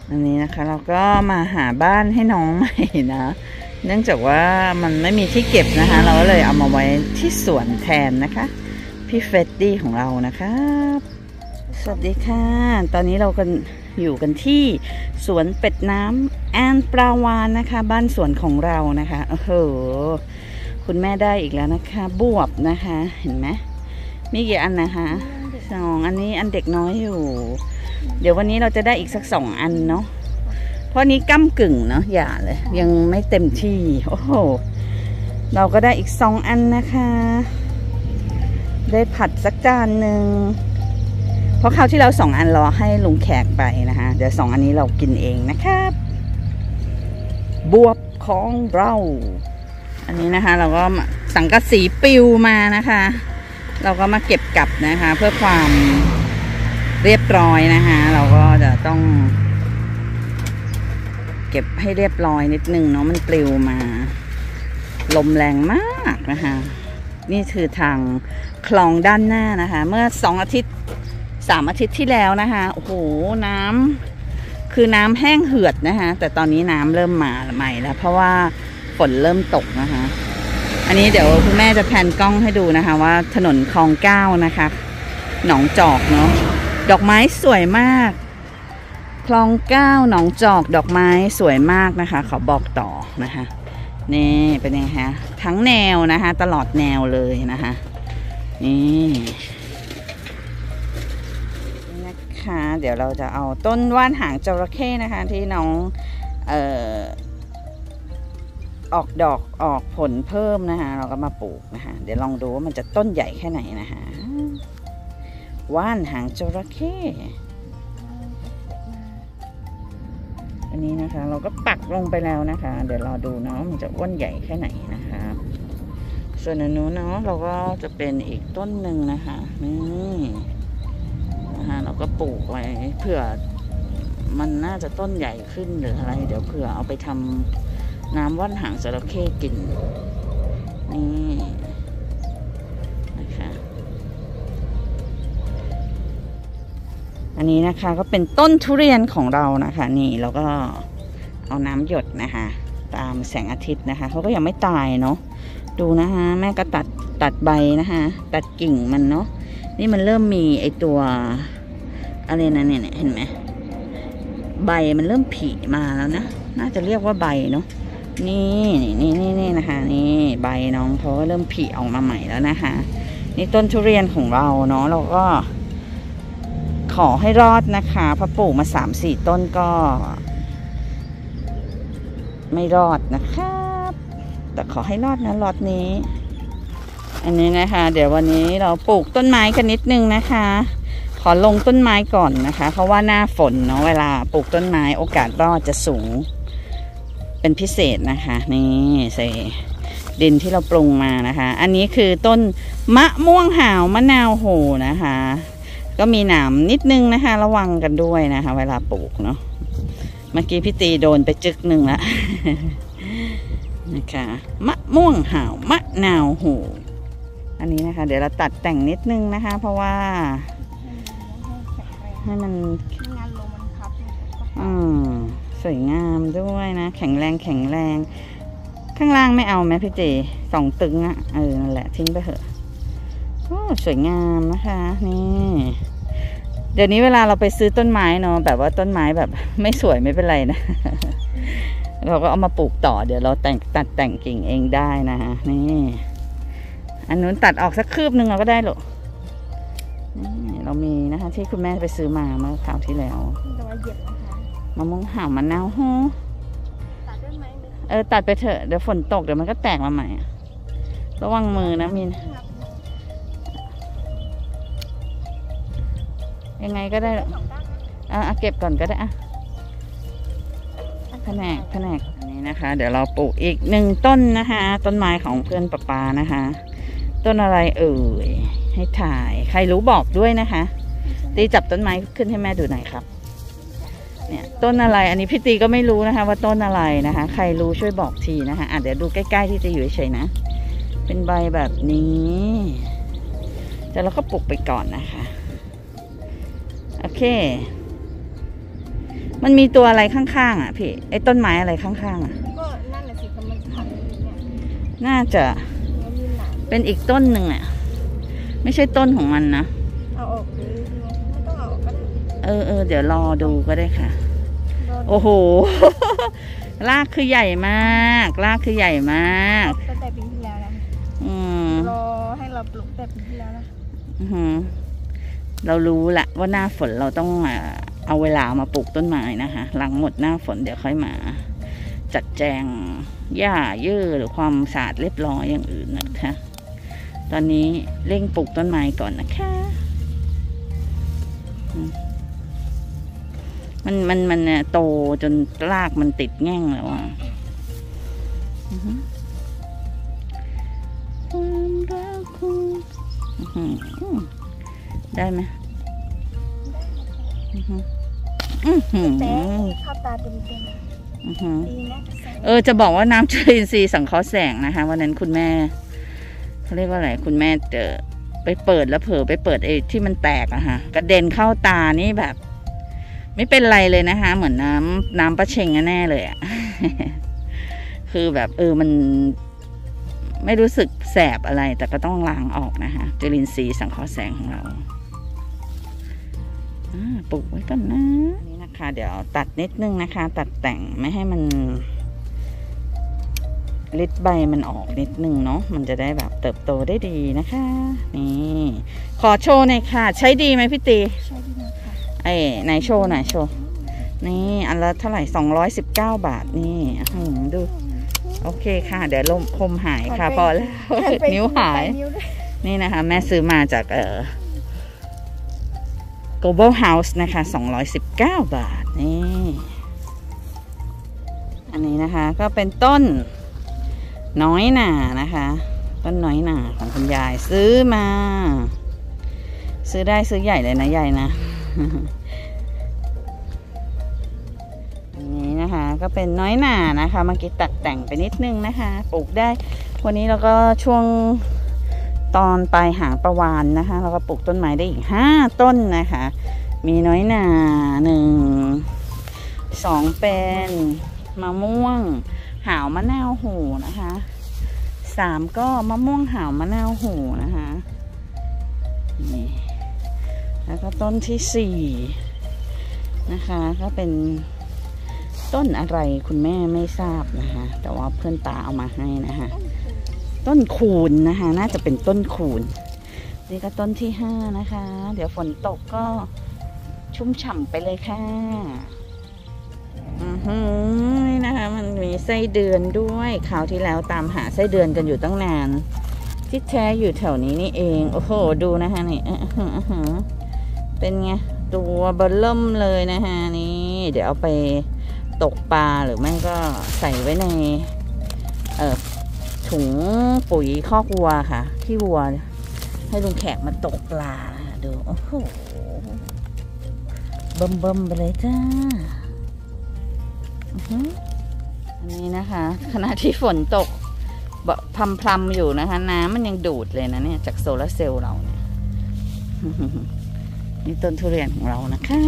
อันนี้นะคะเราก็มาหาบ้านให้น้องใหม่นะเนื่องจากว่ามันไม่มีที่เก็บนะคะเราก็เลยเอามาไว้ที่สวนแทนนะคะพี่เฟดดี้ของเรานะครับสวัสดีค่ะตอนนี้เรากันอยู่กันที่สวนเป็ดน้ำแอนปลาวานนะคะบ้านสวนของเรานะคะโอ้โหคุณแม่ได้อีกแล้วนะคะบวบนะคะเห็นไหมมีกี่อันนะคะ2อันนี้อันเด็กน้อยอยู่เดี๋ยววันนี้เราจะได้อีกสัก2อันเนาะเพราะนี้ก้ำกึ่งเนาะอย่าเลยยังไม่เต็มที่โอ้โหเราก็ได้อีก2อันนะคะได้ผัดสักจานหนึ่งเพราะคราวที่เรา2อันรอให้ลุงแขกไปนะคะเดี๋ยว2อันนี้เรากินเองนะครับบวบของเราอันนี้นะคะเราก็สังกะสีปิวมานะคะเราก็มาเก็บกลับนะคะเพื่อความเรียบร้อยนะคะเราก็จะต้องเก็บให้เรียบร้อยนิดนึงเนาะมันปลิวมาลมแรงมากนะคะนี่คือทางคลองด้านหน้านะคะเมื่อ2 อาทิตย์3 อาทิตย์ที่แล้วนะคะโอ้โหน้ำคือน้ำแห้งเหือดนะคะแต่ตอนนี้น้ำเริ่มมาใหม่แล้วเพราะว่าฝนเริ่มตกนะคะอันนี้เดี๋ยวคุณแม่จะแพนกล้องให้ดูนะคะว่าถนนคลอง9นะคะหนองจอกเนาะดอกไม้สวยมากคลอง9หนองจอกดอกไม้สวยมากนะคะขอบอกต่อนะคะนี่เป็นไงคะทั้งแนวนะคะตลอดแนวเลยนะคะนี่นะคะเดี๋ยวเราจะเอาต้นว่านหางจระเข้นะคะที่น้องออกดอกออกผลเพิ่มนะคะเราก็มาปลูกนะคะเดี๋ยวลองดูว่ามันจะต้นใหญ่แค่ไหนนะคะว่านหางจระเข้อันนี้นะคะเราก็ปักลงไปแล้วนะคะเดี๋ยวรอดูเนาะมันจะอ้วนใหญ่แค่ไหนนะคะส่วนอันนู้นเนาะเราก็จะเป็นอีกต้นหนึ่งนะคะนี่นะคะเราก็ปลูกไว้เผื่อมันน่าจะต้นใหญ่ขึ้นหรืออะไรเดี๋ยวเผื่อเอาไปทำน้ำว่านหางจระเข้กินนี่นะคะอันนี้นะคะก็เป็นต้นทุเรียนของเรานะคะนี่เราก็เอาน้ำหยดนะคะตามแสงอาทิตย์นะคะเขาก็ยังไม่ตายเนาะดูนะคะแม่ก็ตัดใบนะคะตัดกิ่งมันเนาะนี่มันเริ่มมีไอตัวอะไรนะเนี่ยเห็นไหมใบมันเริ่มผุมาแล้วนะน่าจะเรียกว่าใบเนาะนี่นะคะนี่ใบน้องเขาก็เริ่มผุออกมาใหม่แล้วนะคะนี่ต้นทุเรียนของเราเนาะเราก็ขอให้รอดนะคะพอปลูกมา3-4 ต้นก็ไม่รอดนะครับแต่ขอให้รอดนะรอดนี้อันนี้นะคะเดี๋ยววันนี้เราปลูกต้นไม้กันนิดนึงนะคะขอลงต้นไม้ก่อนนะคะเพราะว่าหน้าฝนเนาะเวลาปลูกต้นไม้โอกาสรอดจะสูงเป็นพิเศษนะคะนี่ใส่ดินที่เราปรุงมานะคะอันนี้คือต้นมะม่วงหาวมะนาวโหนะคะก็มีหนามนิดนึงนะคะระวังกันด้วยนะคะเวลาปลูกเนาะเมื่อกี้พี่ตีโดนไปจึกหนึ่งละนะคะมะม่วงหาวมะนาวโหอันนี้นะคะเดี๋ยวเราตัดแต่งนิดนึงนะคะเพราะว่าให้มันสวยงามด้วยนะแข็งแรงข้างล่างไม่เอาไหมพี่เจ2 ตึงอ่ะนั่นแหละทิ้งไปเถอะสวยงามนะคะนี่เดี๋ยวนี้เวลาเราไปซื้อต้นไม้เนาะแบบว่าต้นไม้แบบไม่สวยไม่เป็นไรนะเราก็เอามาปลูกต่อเดี๋ยวเราตัดแต่งกิ่งเองได้นะคะนี่อันนู้นตัดออกสักคืบนึงเราก็ได้หรอกเรามีนะคะที่คุณแม่ไปซื้อมาเมื่อคราวที่แล้วมะม่วงหาวมะนาวโหตัดได้ไหมตัดไปเถอะเดี๋ยวฝนตกเดี๋ยวมันก็แตกมาใหม่ระวังมือนะมินยังไงก็ได้เก็บก่อนก็ได้แผนกอันนี้นะคะเดี๋ยวเราปลูกอีก1 ต้นนะคะต้นไม้ของเพื่อนป้านะคะต้นอะไรให้ถ่ายใครรู้บอกด้วยนะคะตีจับต้นไม้ขึ้นให้แม่ดูหน่อยครับเนี่ยต้นอะไรอันนี้พี่ตีก็ไม่รู้นะคะว่าต้นอะไรนะคะใครรู้ช่วยบอกทีนะคะเดี๋ยวดูใกล้ๆที่จะอยู่เฉยๆนะเป็นใบแบบนี้แต่เราก็ปลูกไปก่อนนะคะโอเคมันมีตัวอะไรข้างๆอ่ะพี่ไอ้ต้นไม้อะไรข้างๆอ่ะก็นั่นแหละสิกำลังจะทำเนี่ยน่าจะเป็นอีกต้นหนึ่งอ่ะไม่ใช่ต้นของมันนะเอาออกหรือไม่ต้องเอาออกก็ได้เดี๋ยวรอดูก็ได้ค่ะโอ้โหรากคือใหญ่มากรากคือใหญ่มากตั้งแต่ปีที่แล้วนะรอให้เราปลูกแต่ปีที่แล้วนะเรารู้ละว่าหน้าฝนเราต้องเอาเวลามาปลูกต้นไม้นะคะหลังหมดหน้าฝนเดี๋ยวค่อยมาจัดแจงหญ้าเยื่อหรือความสะอาดเรียบร้อยอย่างอื่นนะคะตอนนี้เร่งปลูกต้นไม้ก่อนนะคะมันโตจนรากมันติดแง่งแล้วอ่ะความรักคุณได้ไหมแต่ข้าวตาเต็มดีนะจะบอกว่าน้ำจุลินทรีย์สังเคราะห์แสงนะคะวันนั้นคุณแม่เขาเรียกว่าอะไรคุณแม่ไปเปิดแล้วเผลอไปเปิดไอ้ที่มันแตกอะค่ะกระเด็นเข้าตานี่แบบไม่เป็นไรเลยนะคะเหมือนน้ำประเชงแน่เลยอะคือแบบมันไม่รู้สึกแสบอะไรแต่ก็ต้องล้างออกนะคะจุลินทรีย์สังเคราะห์แสงของเราปลูกไว้กันนะนี่นะคะเดี๋ยวตัดนิดนึงนะคะตัดแต่งไม่ให้มันลิดใบมันออกนิดนึงเนาะมันจะได้แบบเติบโตได้ดีนะคะนี่ขอโชว์หน่อยค่ะใช้ดีไหมพี่ตีใช้ดีนะคะไหนโชว์หน่อยโชว์นี่อันละเท่าไหร่219 บาทนี่ดูโอเคค่ะเดี๋ยวลมคมหายค่ะพอแล้วนิ้วหายนี่นะคะแม่ซื้อมาจากGlobal House นะคะ219 บาทนี่อันนี้นะคะก็เป็นต้นน้อยหน่านะคะต้นน้อยหน่าของคุณยายซื้อมาซื้อได้ซื้อใหญ่เลยนะยายนะอันนี้นะคะก็เป็นน้อยหน่านะคะเมื่อกี้ตัดแต่งไปนิดนึงนะคะปลูกได้วันนี้เราก็ช่วงตอนปลายหางประวานนะคะเราก็ปลูกต้นไม้ได้อีก5 ต้นนะคะมีน้อยหน่า1 2เป็นมะม่วงหาวมะนาวโหนะคะ3ก็มะม่วงหาวมะนาวโหนะคะนี่แล้วก็ต้นที่4นะคะก็เป็นต้นอะไรคุณแม่ไม่ทราบนะคะแต่ว่าเพื่อนตาเอามาให้นะคะต้นคูนนะคะน่าจะเป็นต้นคูนนี่ก็ต้นที่5นะคะเดี๋ยวฝนตกก็ชุ่มฉ่ำไปเลยค่ะนี่นะคะมันมีไส้เดือนด้วยคราวที่แล้วตามหาไส้เดือนกันอยู่ตั้งนานที่แท้อยู่แถวนี้นี่เองโอ้โหดูนะคะนี่เป็นไงตัวเบลเริ่มเลยนะคะนี่เดี๋ยวเอาไปตกปลาหรือไม่ก็ใส่ไว้ในถุงปุ๋ยคอกวัวค่ะที่วัวให้ลุงแขกมาตกปลาดูโอ้โหเบิ่มไปเลยจ้าอันนี้นะคะขณะที่ฝนตกพรำอยู่นะคะน้ำมันยังดูดเลยนะเนี่ยจากโซลาร์เซลล์เราเนี่ยนี่ต้นทุเรียนของเรานะคะ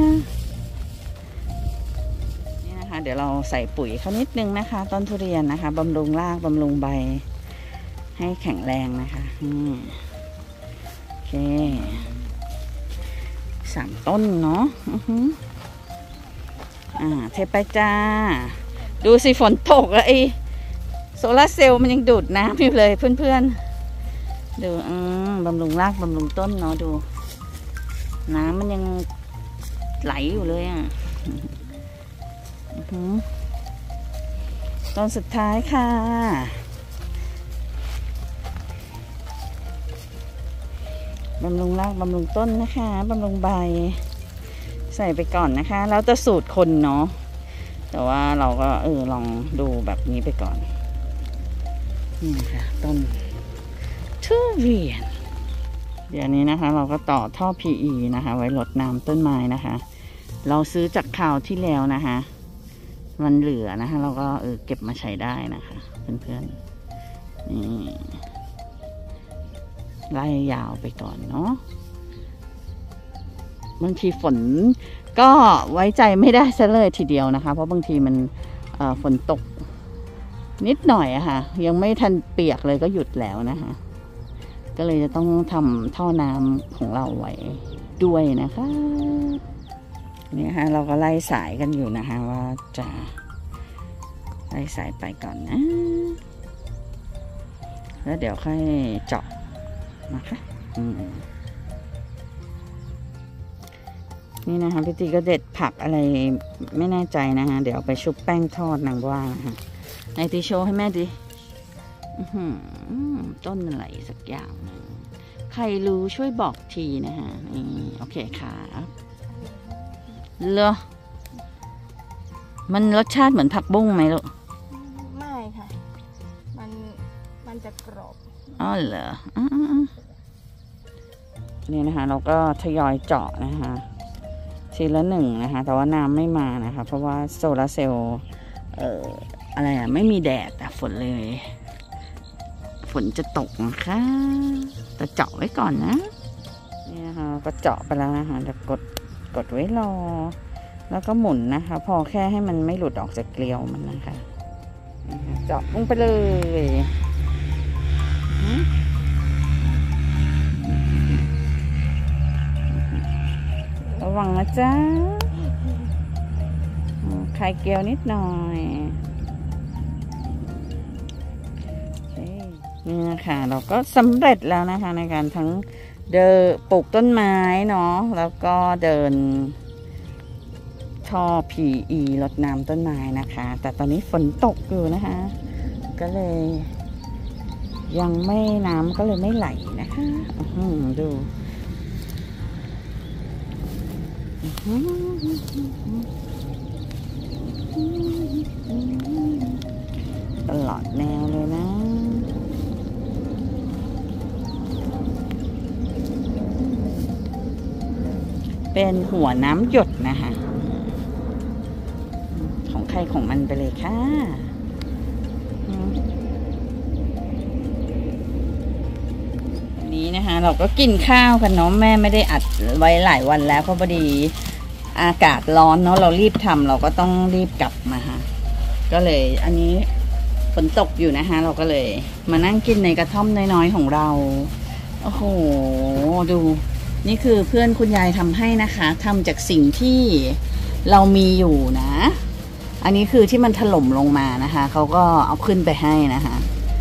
นี่นะคะเดี๋ยวเราใส่ปุ๋ยเขานิดนึงนะคะต้นทุเรียนนะคะบำรุงรากบำรุงใบให้แข็งแรงนะคะโอเค3 ต้นเนาะเทไปจ้าดูสิฝนตกแล้วไอ้โซลาร์เซลล์มันยังดูดน้ำอยู่เลยเพื่อนๆดูบำรุงรากบำรุงต้นเนาะดูน้ำมันยังไหลอยู่เลยต้นสุดท้ายค่ะบำรุงรากบำรุงต้นนะคะบำรุงใบใส่ไปก่อนนะคะแล้วจะสูตรคนเนาะแต่ว่าเราก็ลองดูแบบนี้ไปก่อนนี่ค่ะต้นทุเรียนเดี๋ยวนี้นะคะเราก็ต่อท่อ PE นะคะไว้รดน้ำต้นไม้นะคะเราซื้อจากคราวที่แล้วนะคะมันเหลือนะคะเราก็เก็บมาใช้ได้นะคะเพื่อนๆนี่ไล่ยาวไปก่อนเนาะบางทีฝนก็ไว้ใจไม่ได้ซะเลยทีเดียวนะคะเพราะบางทีมันฝนตกนิดหน่อยอะค่ะยังไม่ทันเปียกเลยก็หยุดแล้วนะคะก็เลยจะต้องทำท่อน้ำของเราไว้ด้วยนะคะนี่ค่ะเราก็ไล่สายกันอยู่นะคะว่าจะไล่สายไปก่อนนะแล้วเดี๋ยวค่อยเจาะนะคะนี่นะคะพี่ตีก็เด็ดผักอะไรไม่แน่ใจนะคะเดี๋ยวเอาไปชุบแป้งทอดนางว่านะคะไอตีโชว์ให้แม่ดิต้นอะไรสักอย่างนึงใครรู้ช่วยบอกทีนะคะนี่โอเคค่ะเหรอมันรสชาติเหมือนผักบุ้งไหมลูกไม่ค่ะมันจะกรอบอ๋อเหรอนี่นะคะเราก็ทยอยเจาะนะคะทีละหนึ่งนะคะแต่ว่าน้ำไม่มานะคะเพราะว่าโซลาร์เซลล์อะไรไม่มีแดดฝนเลยฝนจะตกนะคะแต่เจาะไว้ก่อนนะนี่นะคะก็เจาะไปแล้วนะคะจะกดไว้รอแล้วก็หมุนนะคะพอแค่ให้มันไม่หลุดออกจากเกลียวมันนะคะเจาะลงไปเลยระวังนะจ๊ะคลายเกลียวนิดหน่อยนี่นะคะเราก็สำเร็จแล้วนะคะในการทั้งปลูกต้นไม้เนาะแล้วก็เดินท่อ PE รดน้ำต้นไม้นะคะแต่ตอนนี้ฝนตกอยู่นะคะก็เลยยังไม่น้ำก็เลยไม่ไหลนะคะดูตลอดแนวเลยนะเป็นหัวน้ำหยดนะคะของใครของมันไปเลยค่ะนี้นะคะเราก็กินข้าวกันเนาะแม่ไม่ได้อัดไว้หลายวันแล้วเพราะพอดีอากาศร้อนเนาะเรารีบทำเราก็ต้องรีบกลับมาค่ะก็เลยอันนี้ฝนตกอยู่นะคะเราก็เลยมานั่งกินในกระท่อมน้อยๆของเราโอ้โหดูนี่คือเพื่อนคุณยายทำให้นะคะทำจากสิ่งที่เรามีอยู่นะอันนี้คือที่มันถล่มลงมานะคะเขาก็เอาขึ้นไปให้นะคะ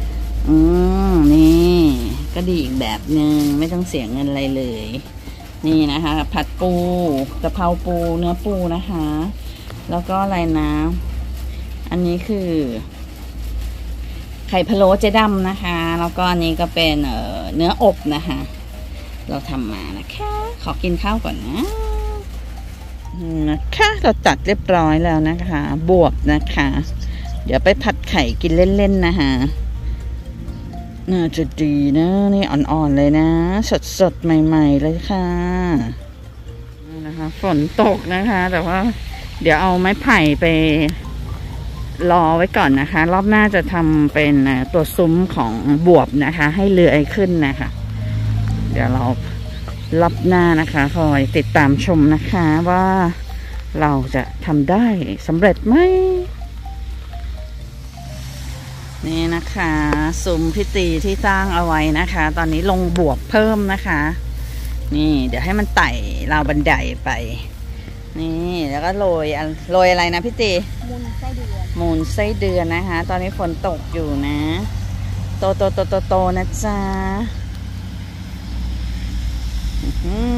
นี่ก็ดีอีกแบบหนึ่งไม่ต้องเสียเงินอะไรเลยนี่นะคะผัดปูกะเพราปูเนื้อปูนะคะแล้วก็อะไรนะอันนี้คือไข่พะโล้เจ๊ดำนะคะแล้วก็อันนี้ก็เป็นเนื้ออบนะคะเราทำมานะคะขอกินข้าวก่อนนะคะเราตัดเรียบร้อยแล้วนะคะบวบนะคะเดี๋ยวไปผัดไข่กินเล่นๆนะคะน่าจะดีนะนี่อ่อนๆเลยนะสดๆใหม่ๆเลยค่ะนะคะฝนตกนะคะแต่ว่าเดี๋ยวเอาไม้ไผ่ไปรอไว้ก่อนนะคะรอบหน้าจะทำเป็นตัวซุ้มของบวบนะคะให้เลื้อยขึ้นนะคะเดี๋ยวเรารอบหน้านะคะคอยติดตามชมนะคะว่าเราจะทำได้สำเร็จไหมนี่นะคะซุ้มพิธีที่สร้างเอาไว้นะคะตอนนี้ลงบวบเพิ่มนะคะนี่เดี๋ยวให้มันไต่ราวบันไดไปนี่แล้วก็โรยอะไรนะพี่ตีมูลไส้เดือนนะคะตอนนี้ฝนตกอยู่นะโตนะจ๊ะ